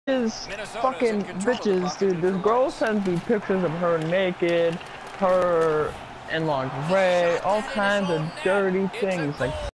is fucking bitches, dude. This girl sends me pictures of her naked, her in lingerie, all kinds of dirty things. Like,